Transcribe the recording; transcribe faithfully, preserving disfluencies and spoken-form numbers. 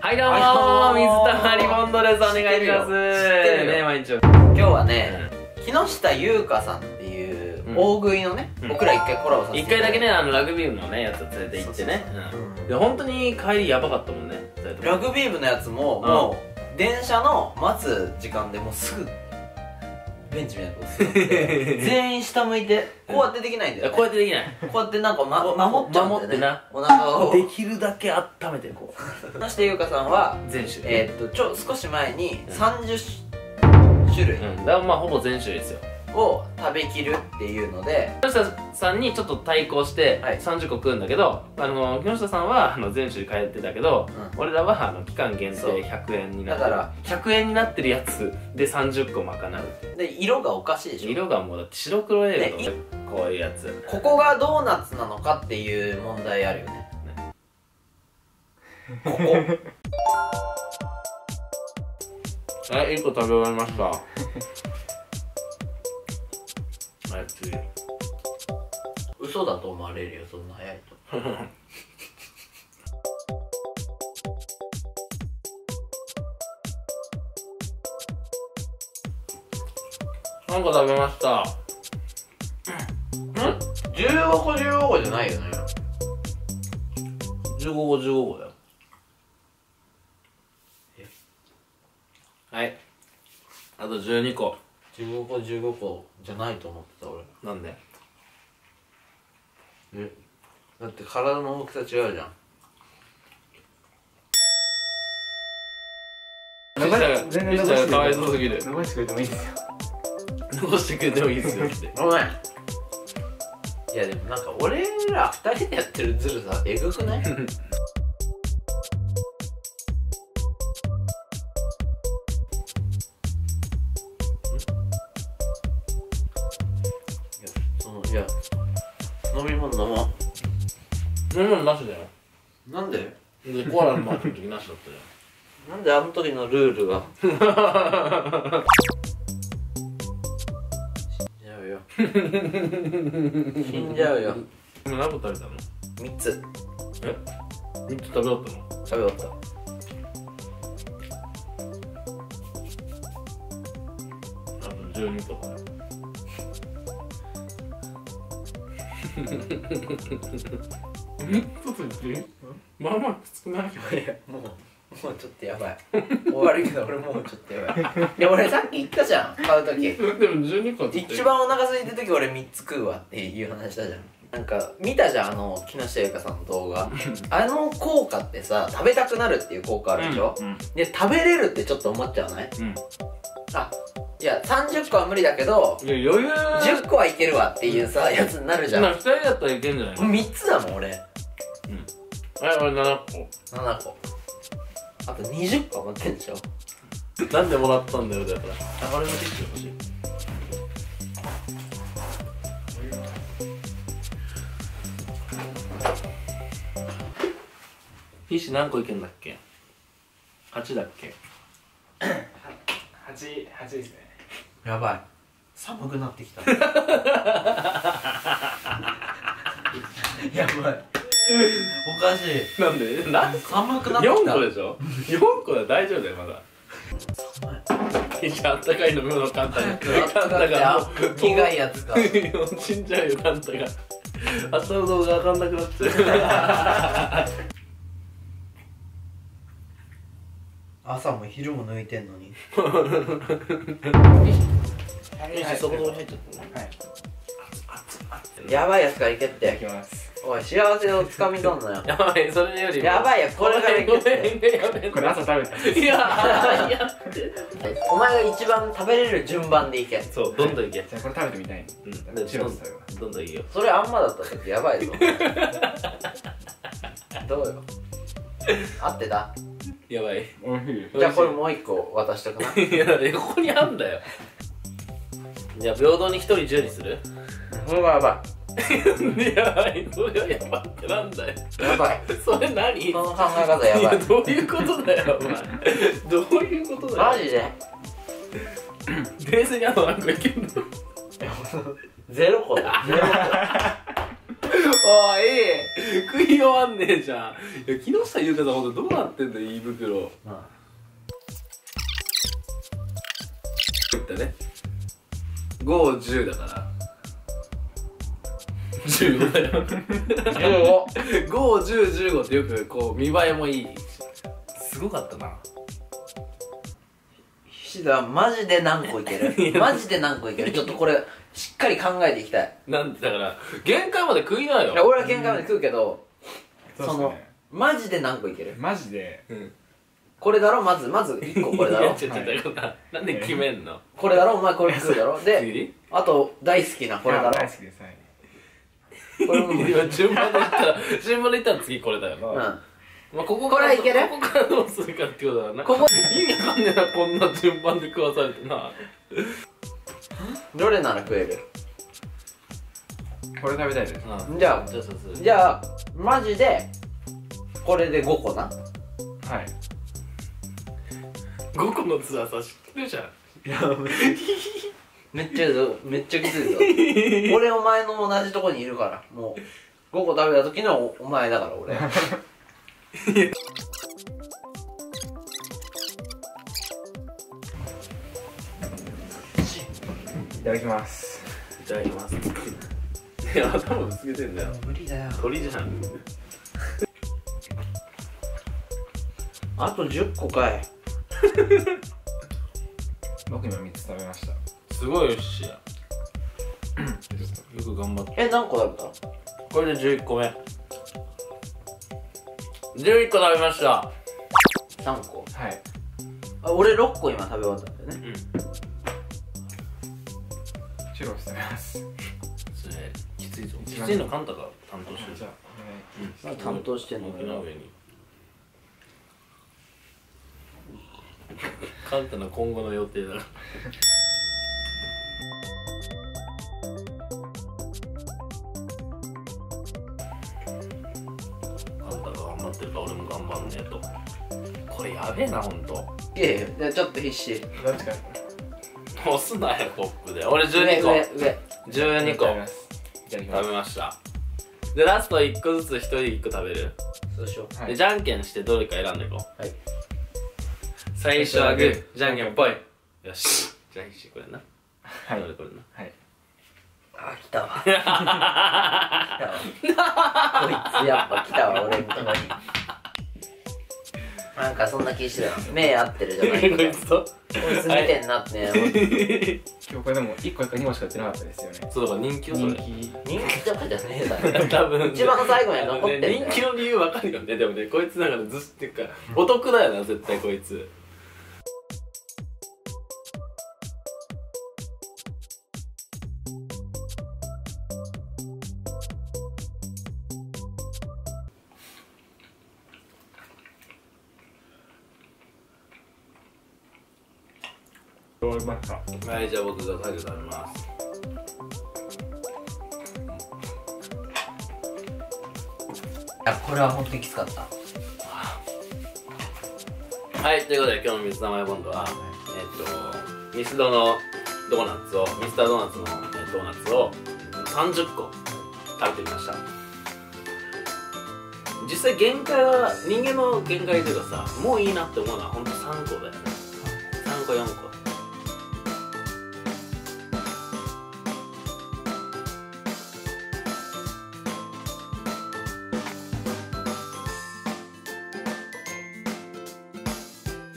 はいどうもー、水溜りボンドです。お願いします。知ってるね、毎日。 今日はね、木下優香さんっていう大食いのね、僕ら一回コラボさせて一回だけね、あのラグビー部のね、やつを連れて行ってね。で、本当に帰りやばかったもんね。 ラグビー部のやつも、もう電車の待つ時間でもうすぐベンチみたいなとこ座って全員下向いてこうやってできないんだよね。 こうやってできない。 こうやってなんか、ま、守っちゃうんだよね。 守ってな、 お腹をできるだけ温めてこう。木下優香さんは全種類、 えーっとちょ少し前にさんじゅっ種類うん、だからまあほぼ全種類ですよを食べきるっていうので、 木下さんにちょっと対抗してさんじゅっこ食うんだけど、あの木下さんはあの全種類通ってたけど、うん、俺らはあの期間限定ひゃくえんになってる、だからひゃくえんになってるやつでさんじゅっこ賄う。で色がおかしいでしょ。 色がもうだって白黒映画のこういうやつ、 ここがドーナツなのかっていう問題あるよね。ここはい、いっこ食べ終わりました。はい、次。 嘘だと思われるよ、そんな早いと。 さんこ食べました。 ん？じゅうごこじゅうごこじゃないよね。 じゅうごこじゅうごこだよ。はい、あとじゅうにこ。 じゅうごこじゅうごこじゃないと思ってた俺。 なんで？ え、だって体の大きさ違うじゃん。 全然残してかわいそうすぎる。 残してくれてもいいですよ。 残してくれてもいいですよって。 ごめん。いやでもなんか俺らふたりでやってるズルさえぐくない？いや、飲み物飲もう。 飲み物なしだよ。 なんで？ で、コアラのマークの時なしだったよ。 なんであの時のルールが死んじゃうよ。死んじゃうよ。 今何個食べたの？ みっつ。 え？みっつ食べ終わったの？ 食べ終わった。 あとじゅうにこだよ。まあまあきつくない？ いや、もう、もうちょっとやばい。悪いけど俺もうちょっとやばい。いや俺さっき言ったじゃん、買う時。 でもじゅうにこって一番お腹空いてる時俺みっつ食うわっていう話したじゃん。なんか見たじゃん、あの木下優香さんの動画。あの効果ってさ、食べたくなるっていう効果あるでしょ、うんうん、で食べれるってちょっと思っちゃわない？うん、あ、いやさんじゅっこは無理だけどいや余裕じゅっこはいけるわっていうさ、やつになるじゃん。 ふたりだったらいけんじゃないの？ みっつだもん俺。うん、 はい、俺ななこ。 ななこ。あとにじゅっこ持ってんでしょ。 なんでもらったんだよ、だからあ、俺のティッシュ欲しい。ティッシュ何個いけんだっけ？はちだっけ？ はち、はちですね。 やばい、寒くなってきた。やばい、おかしい。 なんで？なん寒くなってきた。 よんこでしょ？よんこは大丈夫だよ、まだ。ティッシュあったかい飲み物カンタがカンタがもう苦いやつか。 死んじゃうよ、カンタが。明日の動画わかんなくなっちゃう。 朝も昼も抜いてんのに。 そこで入っちゃったね。 やばいやつからいけって。 いきます。 おい、幸せをつかみとんのよ。 やばい、それよりやばいや、これからいけって。 これ朝食べた。 いやー、やって。 お前が一番食べれる順番でいけ。 そう、どんどんいけ。 じゃあこれ食べてみたい。 うん、 白く食べます。 どんどんいいよ。 それあんまだった時やばいぞ。どうよ。合ってた？ やばい。 おいしい。 じゃあこれもう一個渡しとくな。 いや、ここにあんだよ。じゃあ平等にひとりじゅうにする？ それはやばい。やばい、それはやばいってなんだよ。 やばい。 それ何？ その考え方やばい。 いや、どういうことだよ、お前。どういうことだよ。 マジで？ 冷静にあと何個いけんの？ ゼロ個だ。ゼロ個。 おいい食い終わんねえじゃん。いや木下ゆうかさんほんとどうなってんだよ胃袋。 まいったねご、じゅうだからじゅうごだよご、じゅう、じゅうごってよくこう見栄えもいい。すごかったな。 菱田マジで何個いけるマジで何個いけるちょっとこれしっかり考えていきたい。 なんだから限界まで食いなよ。 いや俺は限界まで食うけど、 そうっすそのねマジで何個いけるマジでうんこれだろまずまずいっここれだろちょちょちょななんで決めんの。 これだろお前これ食うだろで次あと大好きなこれだろ大好きです。はい。 これも今順番で言ったら順番で言ったら次これだよな。 うんまあこここれはいけるここからどうするかってことだな。 ここ意味わかんねえなこんな順番で食わされてな。 どれなら食えるこれ食べたいです。 うんじゃあじゃあそうするじゃあマジでこれでごこなはい。 ごこのツアーさ知ってるじゃん。 めっちゃぞめっちゃきついぞ俺お前の同じとこにいるからもうごこ食べた時のおお前だから俺いただきます。 いただきますいや頭ぶつけてんだよ。 無理だよ鳥じゃん。 あとじゅっこかい僕今みっつ食べました。 すごいよっしゃ。よく頑張って。 え何個食べたこれでじゅういっこめ。じゅういっこ食べました。 さんこはい。 あ俺ろっこ今食べ終わったんだよねうん。 チュロス食べます。 それきついぞ。き一番ついのカンタが担当してる。 じゃあお願い。 うん担当してんの沖縄上に。カンタの今後の予定だ。カンタが頑張ってるから俺も頑張んねえと。これやべえなほんと。 いやいやじゃあちょっと必死どっちか。 押すなよコップで。俺じゅうにこ。 上上上じゅうにこ食べます。いただきます。 食べました。でラストいっこずつひとりいっこ食べる。 そうしようはいでじゃんけんしてどれか選んでいこう。 はい最初はグー、じゃんけんぽい。よし。じゃあひしこれな。 はい。 これこれな。 はい。 あ来たわ来たわこいつやっぱ来たわ俺のとこになんかそんな気してたよ目合ってるじゃないけどこいつとこいつ見てんなってね思って今日これでもいっこかにこしか売ってなかったですよね。 そうだから人気よそれ。 人気。 人気とかじゃねえだろ多分一番最後には残ってんだよ人気の理由わかるよね。でもねこいつだからずっっていうかお得だよな絶対こいつ。 どうました。 はいじゃあ僕が最後食べます。 いやこれは本当にきつかったはいということで今日の水溜りボンドはえっとミスドのドーナツをミスタードーナツのえドーナツをさんじゅっこ食べてみました。実際限界は人間の限界というかさもういいなって思うのはほんとさんこだよね。さんこよんこ